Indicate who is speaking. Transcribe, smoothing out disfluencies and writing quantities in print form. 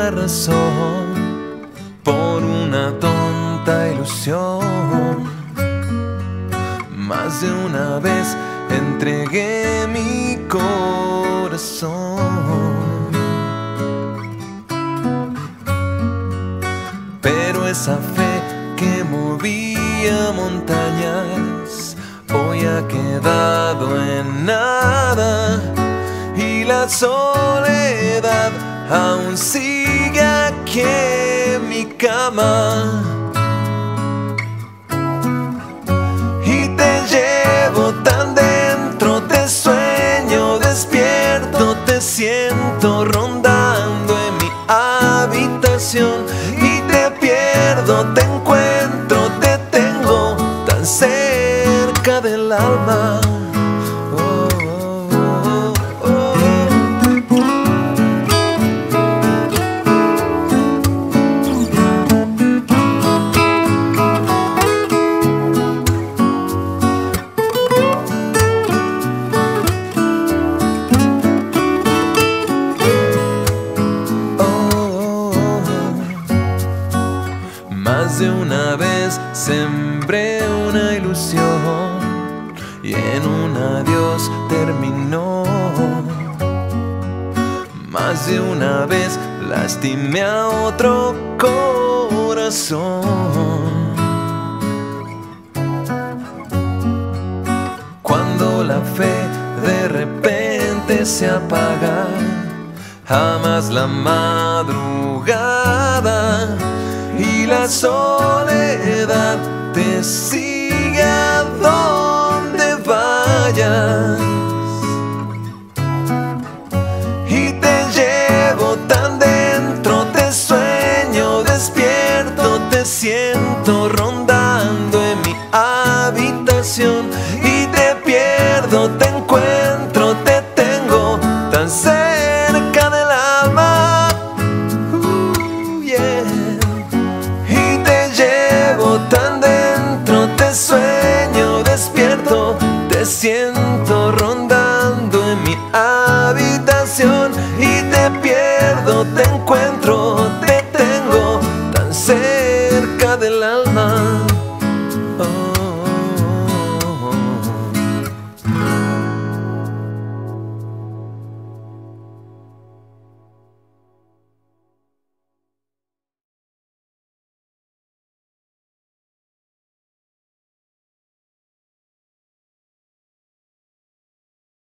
Speaker 1: la razón por una tonta ilusión. Más de una vez entregué mi corazón, pero esa fe que movía montañas hoy ha quedado en nada, y la soledad aún sigue aquí en mi cama. Y te llevo tan dentro, te sueño despierto, te siento rondando en mi habitación. Y te pierdo, te encuentro, te tengo tan cerca del alma. Más de una vez sembré una ilusión y en un adiós terminó. Más de una vez lastimé a otro corazón. Cuando la fe de repente se apaga, jamás la madrugada y la soledad te sigue.